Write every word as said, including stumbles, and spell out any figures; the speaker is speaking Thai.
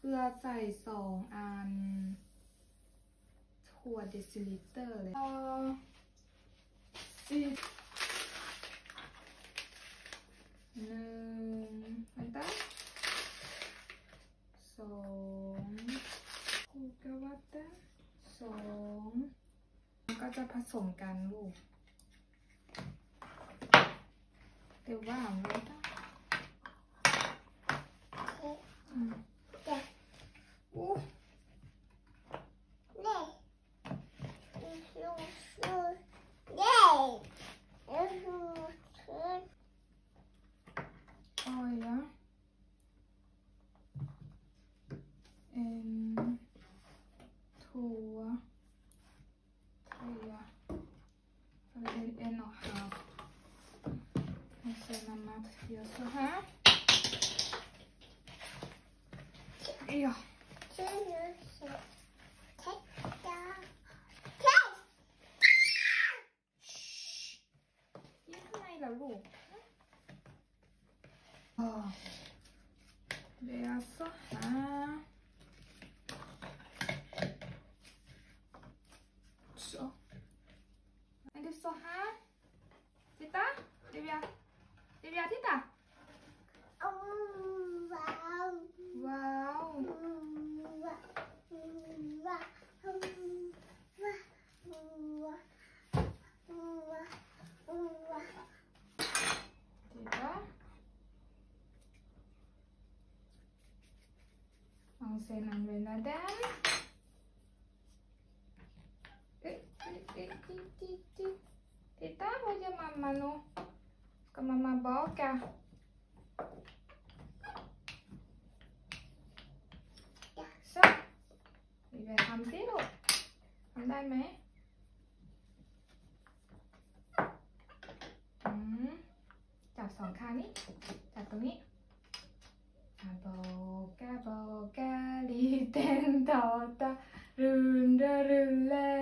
ลือใส่สองอันถั่วเดซิลิเตอร์เลยเออสี่หนึ่งมันตั้งสองคูกวัตเตอร์สองก็จะผสมกันลูกเดี๋ยวว่าไม่ได้อืมอู้Hier so her. Ja. Hierข้างในเหรอลูกอ๋อเดี๋ยวso her. Så. Är det så här? Titta, Livia. Livia, titta. Wow. Wow. Titta. Och sen använda den. Titta, vad gör mamma nu? Ska mamma baka? Så. Vi villทำสิลูกทำได้ไหมอืมจับสองข้างนี้จับตรงนี้อาโบกาโบกาลีเตนโตตารุนเดรุนเล